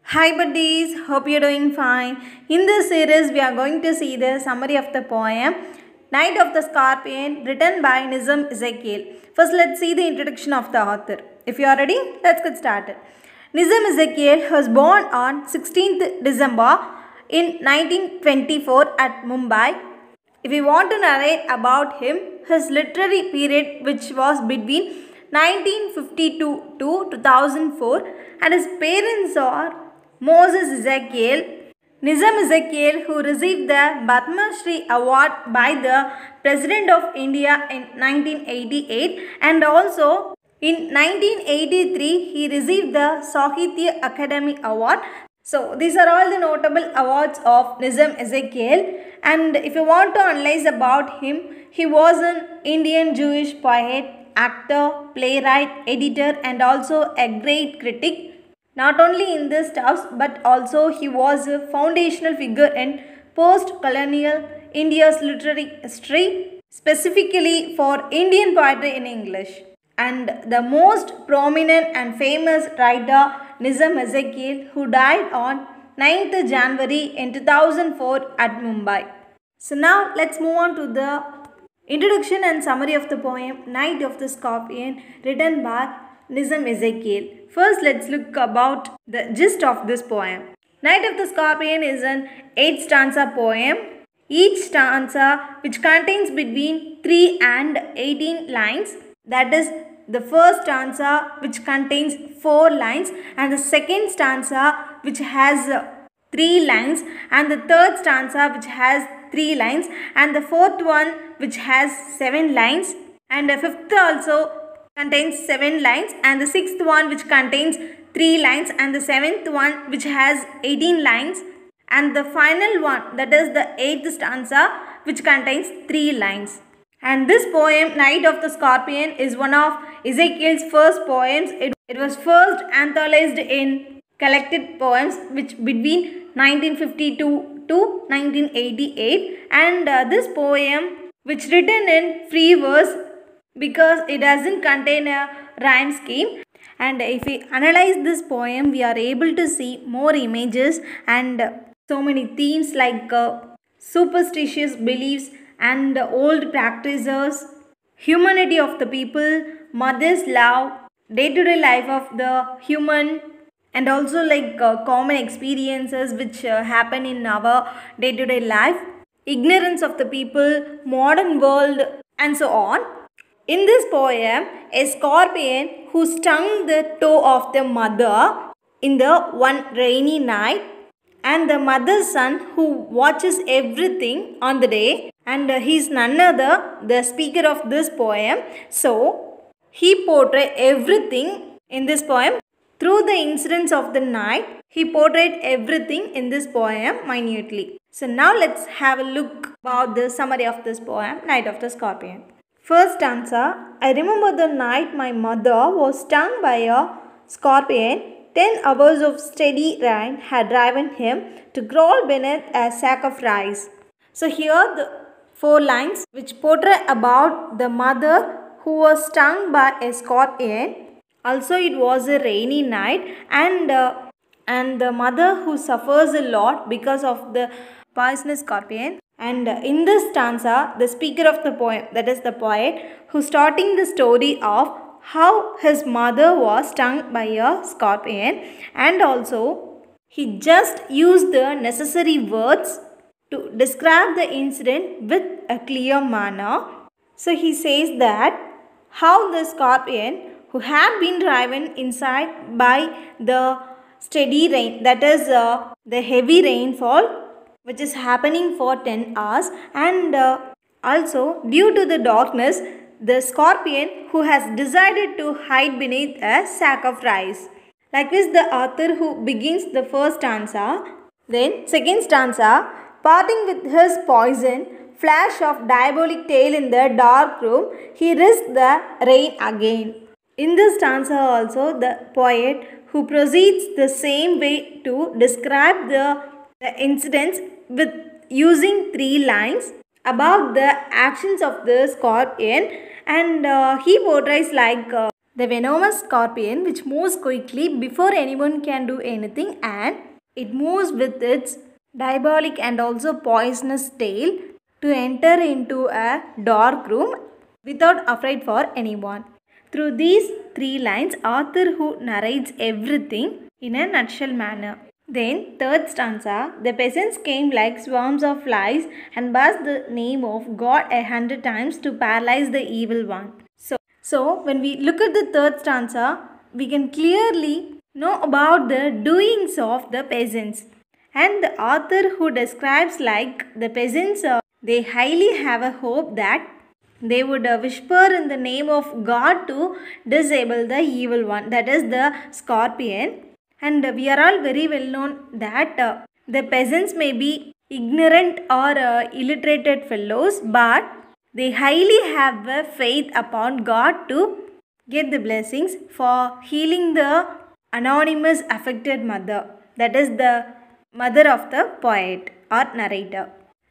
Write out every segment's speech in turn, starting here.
Hi buddies, hope you're doing fine. In this series, we are going to see the summary of the poem Night of the Scorpion written by Nizam Ezekiel. First, let's see the introduction of the author. If you are ready, let's get started. Nizam Ezekiel was born on 16th December in 1924 at Mumbai. If we want to narrate about him, his literary period which was between 1952 to 2004 and his parents are Moses Ezekiel, Nizam Ezekiel, who received the Padma Shri Award by the President of India in 1988, and also in 1983 he received the Sahitya Academy Award. So these are all the notable awards of Nizam Ezekiel. And if you want to analyze about him, he was an Indian Jewish poet, actor, playwright, editor, and also a great critic. Not only in this stuffs, but also he was a foundational figure in post-colonial India's literary history, specifically for Indian poetry in English. And the most prominent and famous writer, Nizam Ezekiel, who died on 9th January in 2004 at Mumbai. So now let's move on to the introduction and summary of the poem Night of the Scorpion written by Nizam Ezekiel. First, let's look about the gist of this poem. Night of the Scorpion is an 8-stanza poem. Each stanza which contains between 3 and 18 lines. That is the first stanza which contains 4 lines, and the second stanza which has 3 lines, and the third stanza which has 3 lines, and the fourth one which has 7 lines, and the fifth also contains 7 lines, and the sixth one which contains 3 lines, and the seventh one which has 18 lines, and the final one, that is the 8th stanza, which contains 3 lines. And this poem Night of the Scorpion is one of Ezekiel's first poems. It was first anthologized in collected poems which between 1952 to 1988, and this poem which written in free verse because it doesn't contain a rhyme scheme. And if we analyze this poem, we are able to see more images and so many themes like superstitious beliefs and old practices, humanity of the people, mother's love, day-to-day life of the human, and also like common experiences which happen in our day-to-day life, ignorance of the people, modern world, and so on. In this poem, a scorpion who stung the toe of the mother in the one rainy night, and the mother's son who watches everything on the day, and he is none other the speaker of this poem. So he portrayed everything in this poem through the incidents of the night. He portrayed everything in this poem minutely. So now let's have a look about the summary of this poem Night of the Scorpion. First stanza. I remember the night my mother was stung by a scorpion. 10 hours of steady rain had driven him to crawl beneath a sack of rice. So here the 4 lines which portray about the mother who was stung by a scorpion. Also it was a rainy night, and the mother who suffers a lot because of the poisonous scorpion. And in this stanza, the speaker of the poem, that is the poet, who starting the story of how his mother was stung by a scorpion, and also he just used the necessary words to describe the incident with a clear manner. So he says that how the scorpion who had been driven inside by the steady rain, that is the heavy rainfall which is happening for 10 hours, and also due to the darkness, the scorpion who has decided to hide beneath a sack of rice. Likewise, the author who begins the first stanza, then second stanza, parting with his poison, flash of diabolic tail in the dark room, he risked the rain again. In this stanza also, the poet who proceeds the same way to describe the incidents with using 3 lines about the actions of the scorpion, and he portrays like the venomous scorpion which moves quickly before anyone can do anything, and it moves with its diabolic and also poisonous tail to enter into a dark room without afraid for anyone. Through these three lines, Arthur who narrates everything in a nutshell manner. Then, third stanza, the peasants came like swarms of flies and buzzed the name of God 100 times to paralyze the evil one. So when we look at the third stanza, we can clearly know about the doings of the peasants. And the author who describes like the peasants, they highly have a hope that they would whisper in the name of God to disable the evil one, that is the scorpion. And we are all very well known that the peasants may be ignorant or illiterated fellows, but they highly have a faith upon God to get the blessings for healing the anonymous affected mother, that is the mother of the poet or narrator.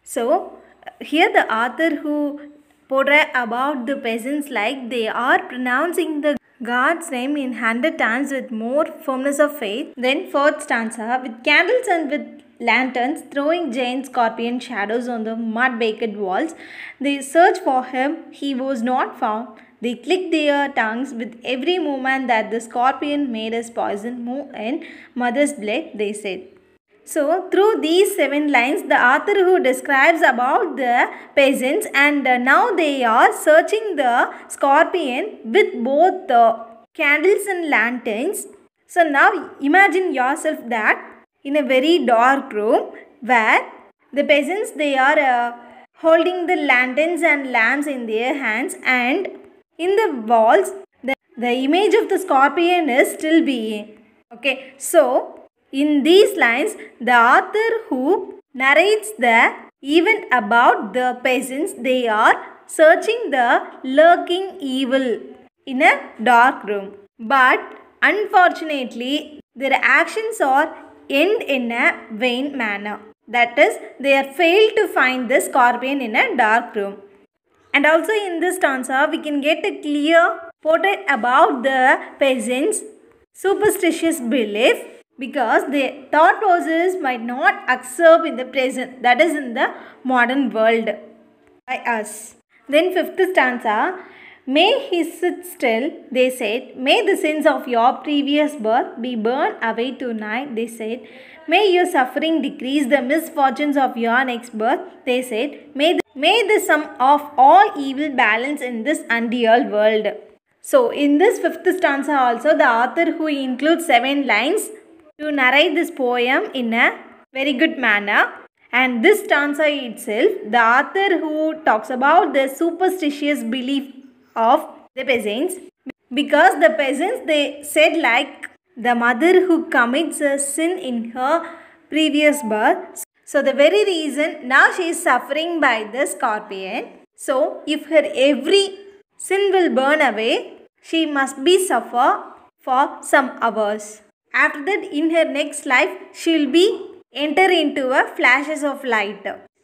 So here the author who portray about the peasants like they are pronouncing the God's name in 100 times with more firmness of faith. Then fourth stanza, with candles and with lanterns throwing giant scorpion shadows on the mud-baked walls, they searched for him, he was not found. They clicked their tongues with every movement that the scorpion made his poison move in mother's blood, they said. So, through these 7 lines, the author who describes about the peasants, and now they are searching the scorpion with both the candles and lanterns. So, now imagine yourself that in a very dark room where the peasants, they are holding the lanterns and lamps in their hands, and in the walls, the image of the scorpion is still being. Okay, so in these lines, the author who narrates the event about the peasants, they are searching the lurking evil in a dark room. But unfortunately, their actions are end in a vain manner. That is, they are failed to find the scorpion in a dark room. And also in this stanza, we can get a clear portrait about the peasants' superstitious belief, because their thought process might not accept in the present, that is in the modern world by us. Then fifth stanza, may he sit still, they said, may the sins of your previous birth be burned away tonight, they said, may your suffering decrease the misfortunes of your next birth, they said, may the sum of all evil balance in this unreal world. So in this fifth stanza also, the author who includes 7 lines to narrate this poem in a very good manner. And this stanza itself, the author who talks about the superstitious belief of the peasants, because the peasants, they said like the mother who commits a sin in her previous birth. So the very reason now she is suffering by the scorpion. So if her every sin will burn away, she must be suffer for some hours. After that, in her next life, she will be enter into a flashes of light.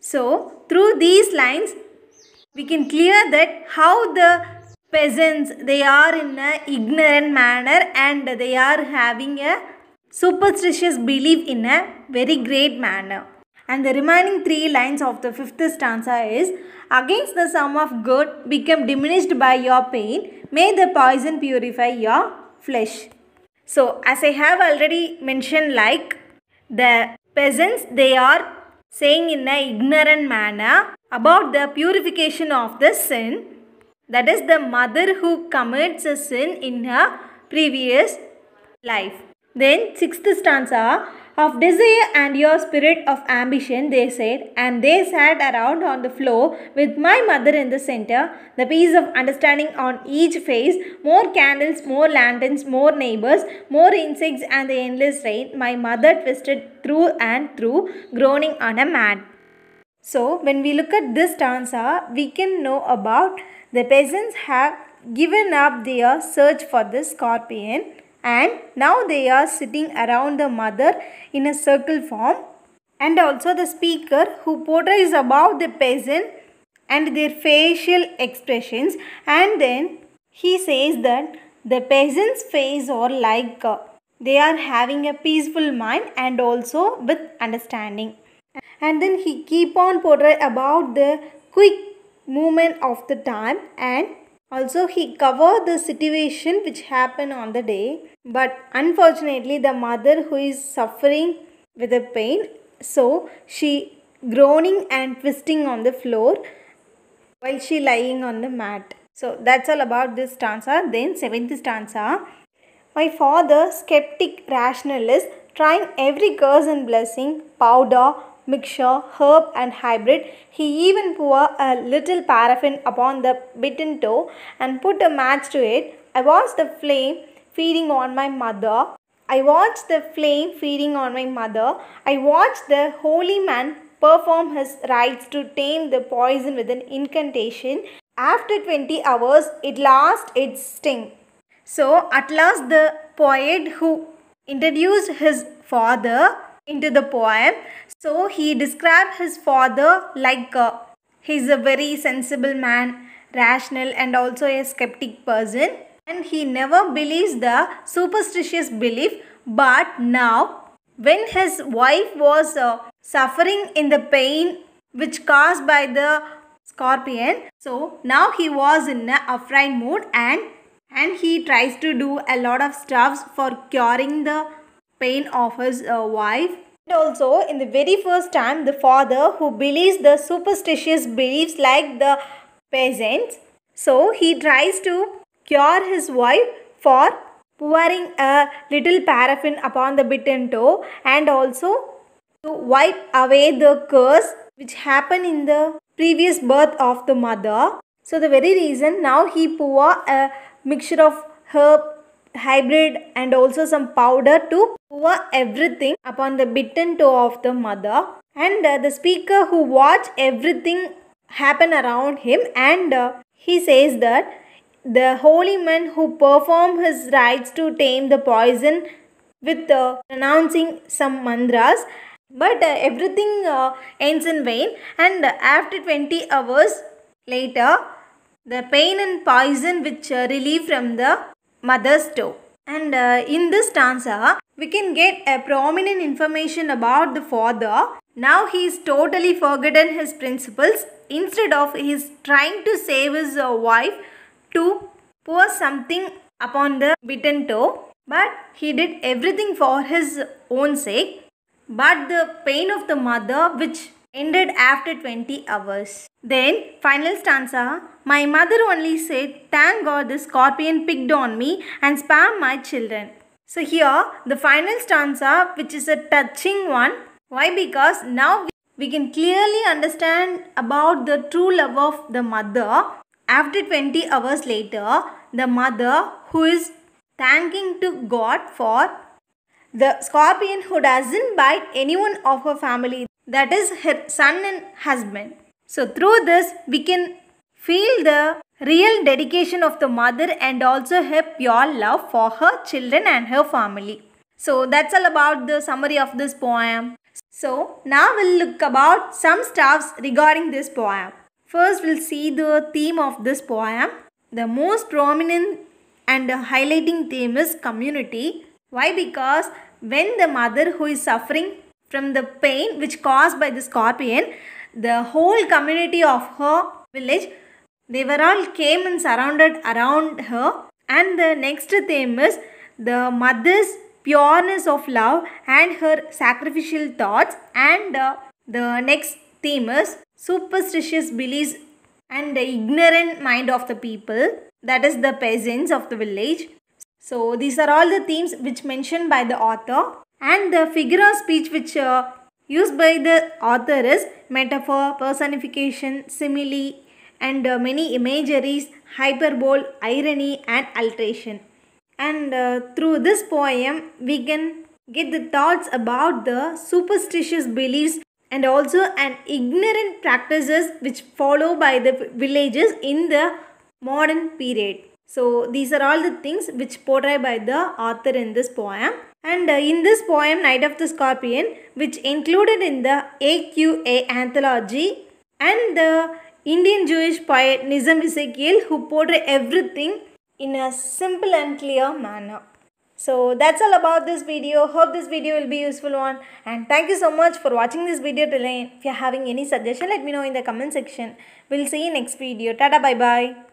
So, through these lines, we can clear that how the peasants, they are in a ignorant manner and they are having a superstitious belief in a very great manner. And the remaining 3 lines of the 5th stanza is, against the sum of good become diminished by your pain, may the poison purify your flesh. So, as I have already mentioned, like the peasants, they are saying in an ignorant manner about the purification of the sin, that is the mother who commits a sin in her previous life. Then 6th stanza, of desire and your spirit of ambition, they said, and they sat around on the floor with my mother in the center, the piece of understanding on each face, more candles, more lanterns, more neighbors, more insects and the endless rain, my mother twisted through and through, groaning on a mat. So, when we look at this stanza, we can know about the peasants have given up their search for the scorpion, and now they are sitting around the mother in a circle form. And also the speaker who portrays about the peasant and their facial expressions, and then he says that the peasants' face are like they are having a peaceful mind and also with understanding. And then he keep on portray about the quick movement of the time, and also he covered the situation which happened on the day. But unfortunately the mother who is suffering with the pain, so she groaning and twisting on the floor while she lying on the mat. So that's all about this stanza. Then seventh stanza. My father, skeptic rationalist, trying every curse and blessing, powder, mixture, herb and hybrid, he even poured a little paraffin upon the bitten toe and put a match to it. I watched the flame feeding on my mother. I watched the flame feeding on my mother. I watched the holy man perform his rites to tame the poison with an incantation. After 20 hours, it lost its sting. So, at last, the poet who introduced his father into the poem, so he described his father like he's a very sensible man, rational and also a skeptic person, and he never believes the superstitious belief. But now, when his wife was suffering in the pain which caused by the scorpion, so now he was in a upright mood, and he tries to do a lot of stuffs for curing the pain of his wife. And also in the very first time, the father who believes the superstitious beliefs like the peasants, so he tries to cure his wife for pouring a little paraffin upon the bitten toe, and also to wipe away the curse which happened in the previous birth of the mother. So the very reason now he pour a mixture of herb, hybrid and also some powder to pour everything upon the bitten toe of the mother. And the speaker who watched everything happen around him, and he says that the holy man who performed his rites to tame the poison with pronouncing some mantras, but everything ends in vain, and after 20 hours later the pain and poison which relieve from the mother's toe. And in this stanza we can get a prominent information about the father. Now he is totally forgotten his principles. Instead of he is trying to save his wife to pour something upon the bitten toe, but he did everything for his own sake. But the pain of the mother which ended after 20 hours. Then final stanza. My mother only said, thank God the scorpion picked on me and spared my children. So here the final stanza, which is a touching one. Why? Because now we can clearly understand about the true love of the mother. After 20 hours later, the mother who is thanking to God for the scorpion who doesn't bite anyone of her family, that is her son and husband. So through this we can feel the real dedication of the mother and also her pure love for her children and her family. So that's all about the summary of this poem. So now we'll look about some stuffs regarding this poem. First we'll see the theme of this poem. The most prominent and highlighting theme is community. Why? Because when the mother who is suffering from the pain which caused by the scorpion, the whole community of her village, they were all came and surrounded around her. And the next theme is the mother's pureness of love and her sacrificial thoughts. And the next theme is superstitious beliefs and the ignorant mind of the people, that is the peasants of the village. So these are all the themes which mentioned by the author, and the figure of speech which used by the author is metaphor, personification, simile and many imageries, hyperbole, irony and alteration. And through this poem we can get the thoughts about the superstitious beliefs and also an ignorant practices which follow by the villages in the modern period. So these are all the things which portray by the author in this poem. And in this poem Night of the Scorpion, which included in the AQA anthology, and the Indian Jewish poet Nizam Ezekiel, who portray everything in a simple and clear manner. So that's all about this video. Hope this video will be useful one, and thank you so much for watching this video till end. If you're having any suggestion, let me know in the comment section. We'll see you next video. Tata, bye bye.